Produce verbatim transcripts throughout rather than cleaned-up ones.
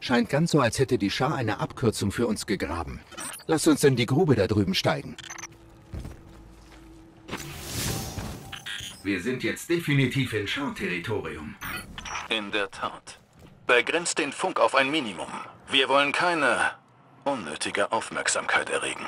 Scheint ganz so, als hätte die Schar eine Abkürzung für uns gegraben. Lass uns in die Grube da drüben steigen. Wir sind jetzt definitiv in Schar-Territorium. In der Tat. Begrenzt den Funk auf ein Minimum. Wir wollen keine unnötige Aufmerksamkeit erregen.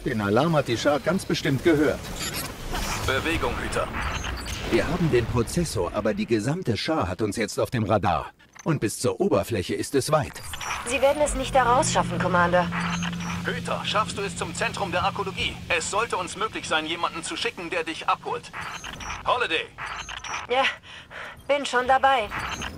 Den Alarm hat die Schar ganz bestimmt gehört. Bewegung, Hüter. Wir haben den Prozessor, aber die gesamte Schar hat uns jetzt auf dem Radar. Und bis zur Oberfläche ist es weit. Sie werden es nicht da rausschaffen, Commander. Hüter, schaffst du es zum Zentrum der Arkologie? Es sollte uns möglich sein, jemanden zu schicken, der dich abholt. Holiday! Ja, bin schon dabei.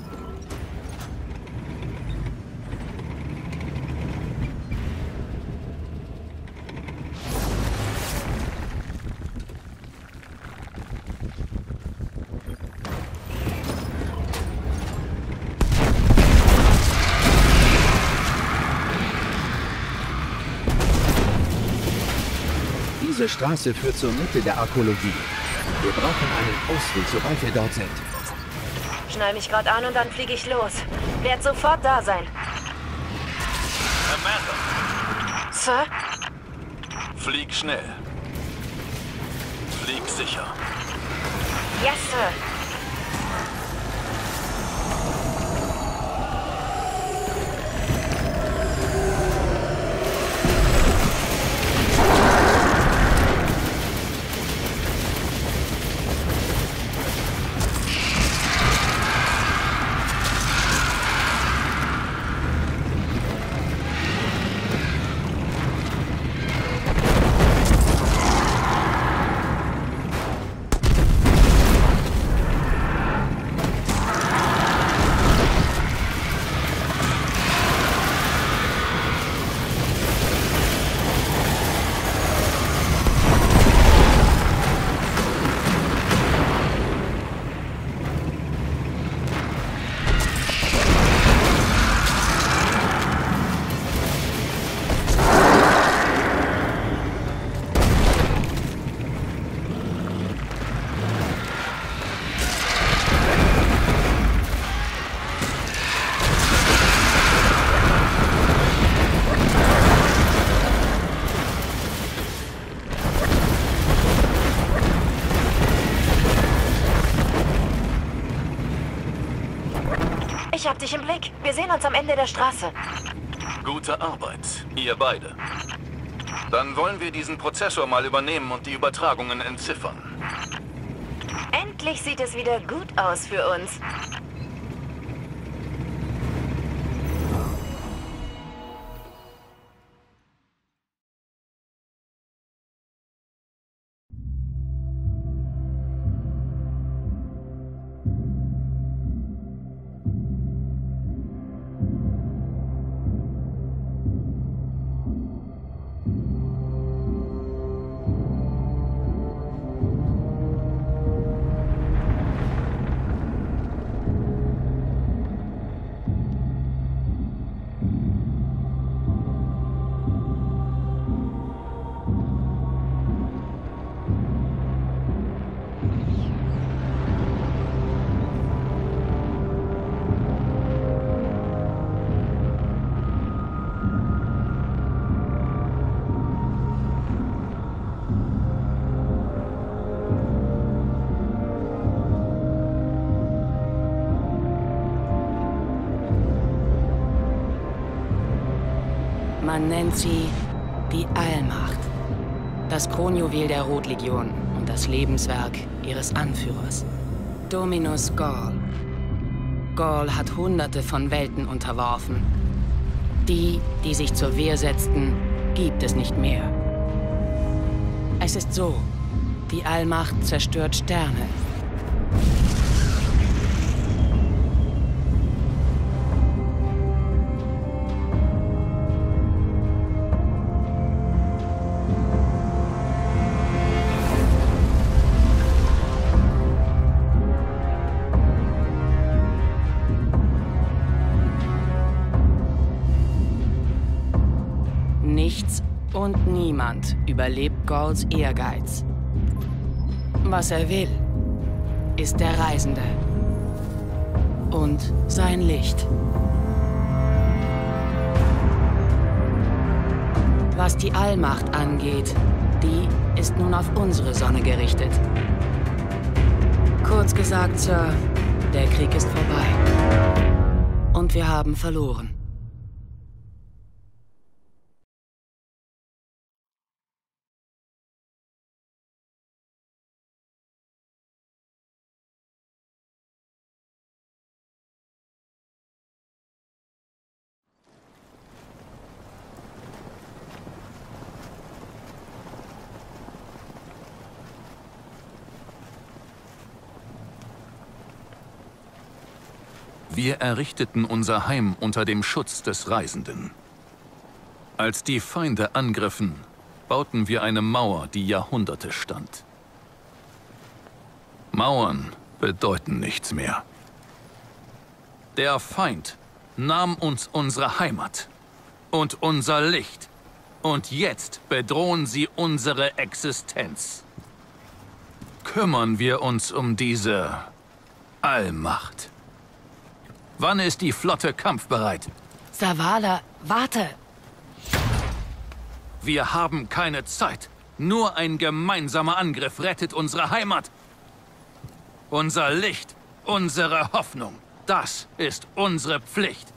Diese Straße führt zur Mitte der Arkologie. Wir brauchen einen Ausweg, sobald wir dort sind. Schnall mich gerade an und dann fliege ich los. Werd sofort da sein. Amanda! Sir? Flieg schnell. Flieg sicher. Yes, Sir. Ich hab dich im Blick. Wir sehen uns am Ende der Straße. Gute Arbeit, ihr beide. Dann wollen wir diesen Prozessor mal übernehmen und die Übertragungen entziffern. Endlich sieht es wieder gut aus für uns. Man nennt sie die Allmacht. Das Kronjuwel der Rotlegion und das Lebenswerk ihres Anführers, Dominus Ghaul. Ghaul hat Hunderte von Welten unterworfen. Die, die sich zur Wehr setzten, gibt es nicht mehr. Es ist so, die Allmacht zerstört Sterne. Nichts und niemand überlebt Ghauls Ehrgeiz. Was er will, ist der Reisende und sein Licht. Was die Allmacht angeht, die ist nun auf unsere Sonne gerichtet. Kurz gesagt, Sir, der Krieg ist vorbei. Und wir haben verloren. Wir errichteten unser Heim unter dem Schutz des Reisenden. Als die Feinde angriffen, bauten wir eine Mauer, die Jahrhunderte stand. Mauern bedeuten nichts mehr. Der Feind nahm uns unsere Heimat und unser Licht. Und jetzt bedrohen sie unsere Existenz. Kümmern wir uns um diese Allmacht. Wann ist die Flotte kampfbereit? Zavala, warte! Wir haben keine Zeit. Nur ein gemeinsamer Angriff rettet unsere Heimat. Unser Licht, unsere Hoffnung. Das ist unsere Pflicht.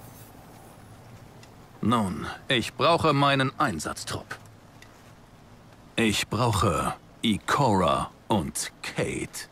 Nun, ich brauche meinen Einsatztrupp. Ich brauche Ikora und Kate.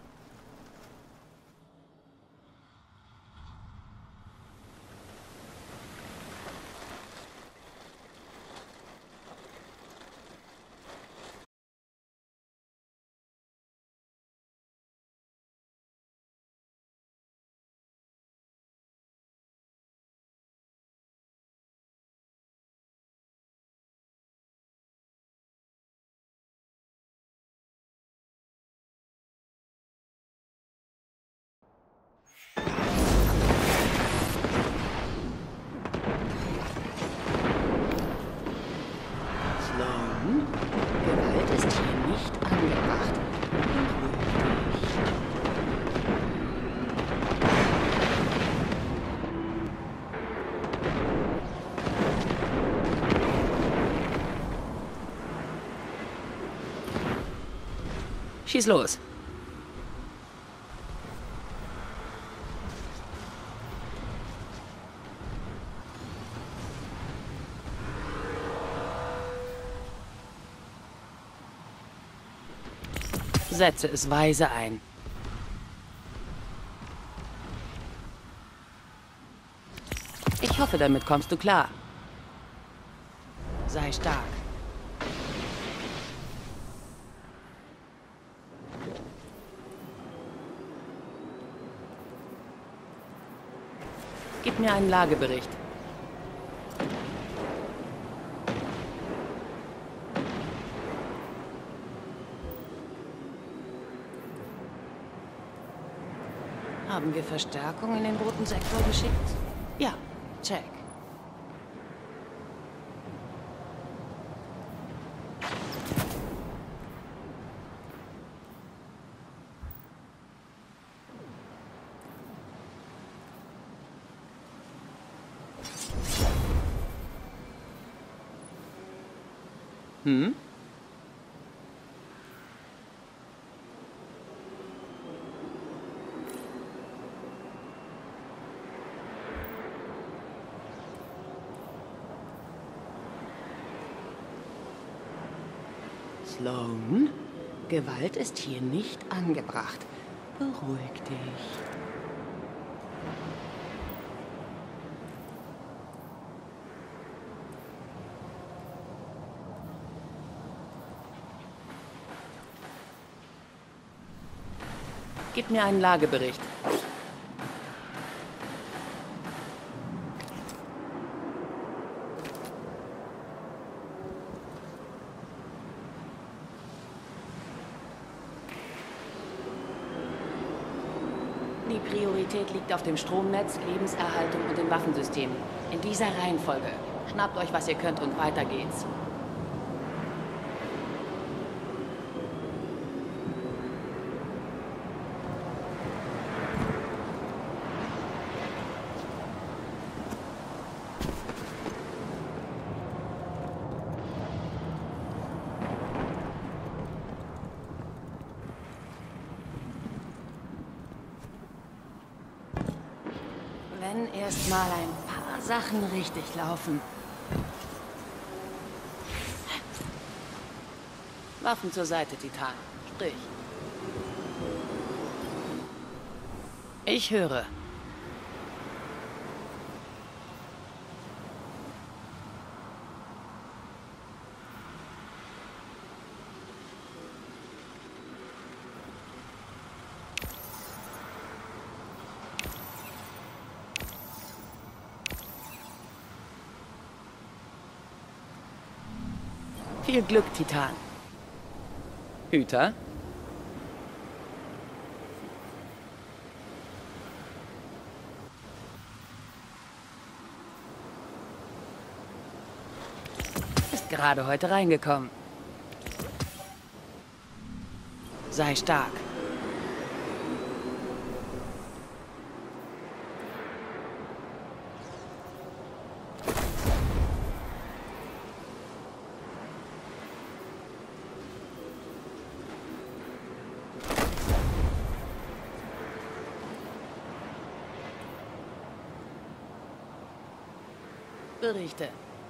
Sloan, Gewalt ist hier nicht angebracht. Beruhig dich. Schieß los. Setze es weise ein. Ich hoffe, damit kommst du klar. Sei stark. Gib mir einen Lagebericht. Haben wir Verstärkung in den roten Sektor geschickt? Ja, check. Hm? Sloan, Gewalt ist hier nicht angebracht. Beruhig dich. Gib mir einen Lagebericht. Die Priorität liegt auf dem Stromnetz, Lebenserhaltung und den Waffensystemen. In dieser Reihenfolge. Schnappt euch, was ihr könnt und weiter geht's. Wenn erst mal ein paar Sachen richtig laufen. Waffen zur Seite, Titan. Sprich. Ich höre. Viel Glück, Titan. Hüter? Ist gerade heute reingekommen. Sei stark. Berichte.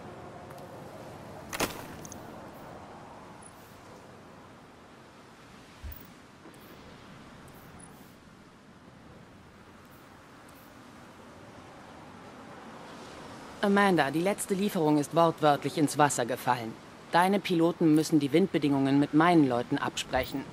Amanda, die letzte Lieferung ist wortwörtlich ins Wasser gefallen. Deine Piloten müssen die Windbedingungen mit meinen Leuten absprechen.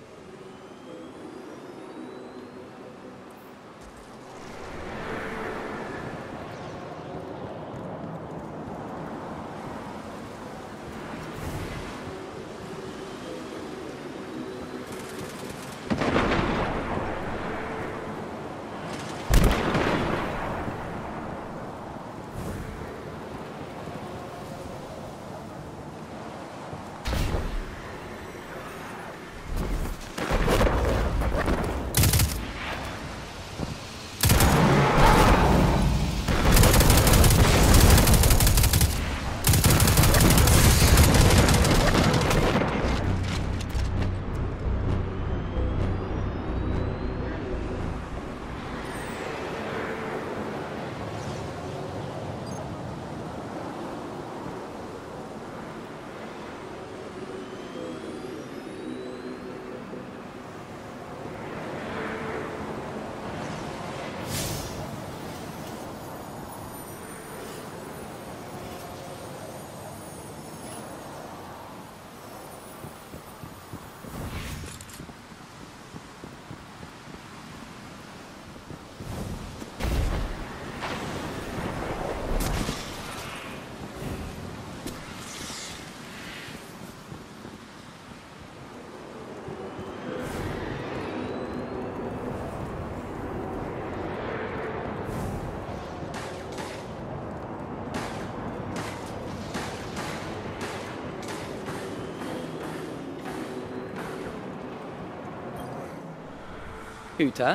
Hüter?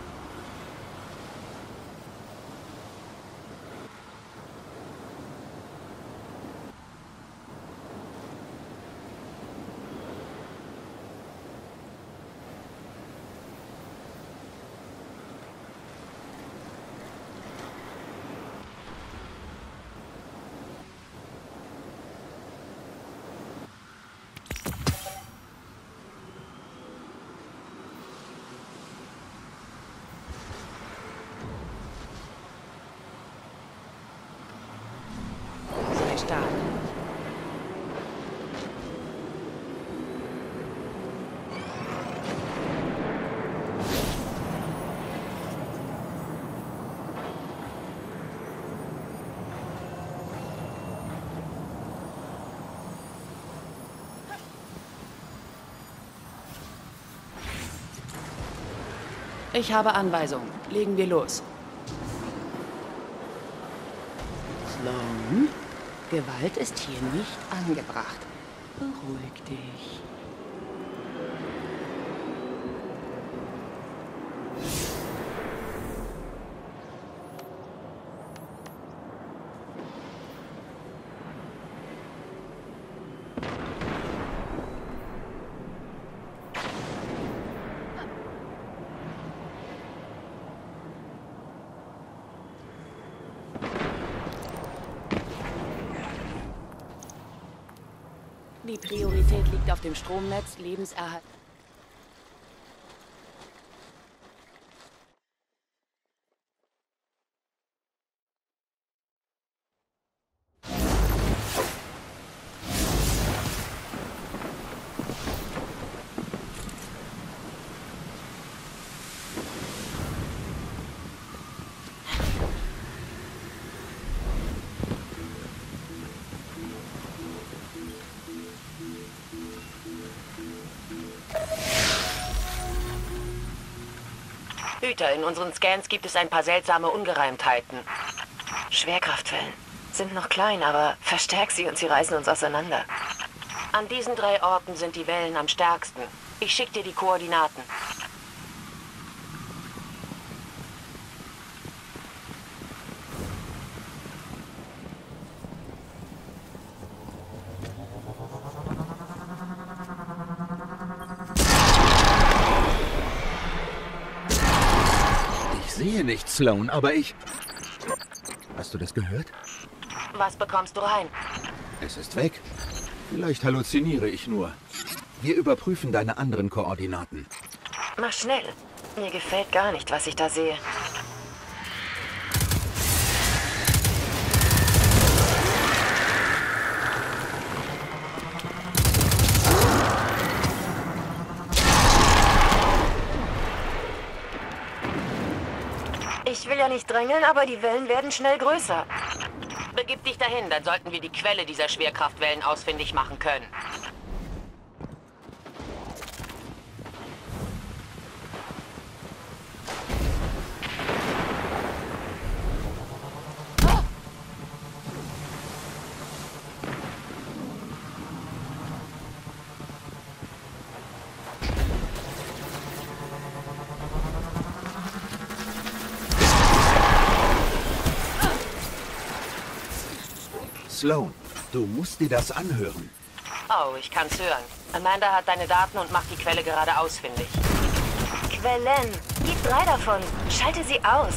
Stark. Ich habe Anweisungen. Legen wir los. Sloan? Gewalt ist hier nicht angebracht. Beruhig dich. Die Priorität liegt auf dem Stromnetz, Lebenserhalt. Hüter, in unseren Scans gibt es ein paar seltsame Ungereimtheiten. Schwerkraftwellen. Sind noch klein, aber verstärk sie und sie reißen uns auseinander. An diesen drei Orten sind die Wellen am stärksten. Ich schicke dir die Koordinaten. Ich sehe nichts, Sloan, aber ich... Hast du das gehört? Was bekommst du rein? Es ist weg. Vielleicht halluziniere ich nur. Wir überprüfen deine anderen Koordinaten. Mach schnell. Mir gefällt gar nicht, was ich da sehe. Ich will ja nicht drängeln, aber die Wellen werden schnell größer. Begib dich dahin, dann sollten wir die Quelle dieser Schwerkraftwellen ausfindig machen können. Sloan, du musst dir das anhören. Oh, ich kann's hören. Amanda hat deine Daten und macht die Quelle gerade ausfindig. Quellen. Gib drei davon. Schalte sie aus.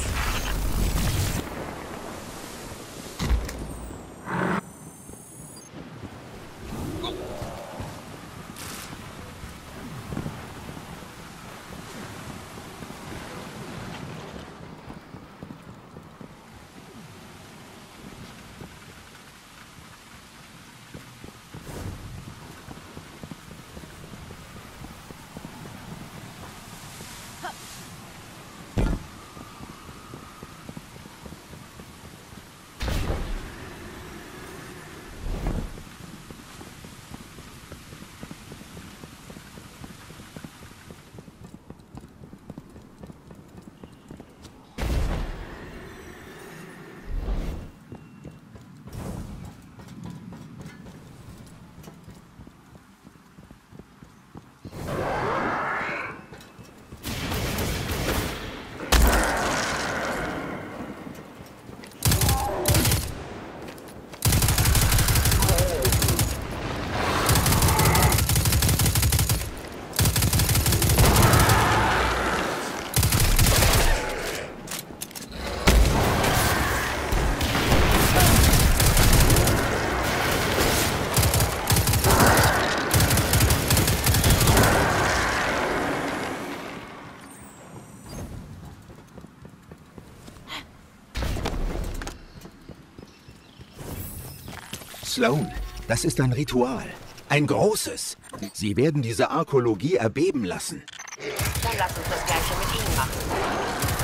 Sloan, das ist ein Ritual. Ein großes. Sie werden diese Arkologie erbeben lassen. Dann lass uns das Gleiche mit ihnen machen.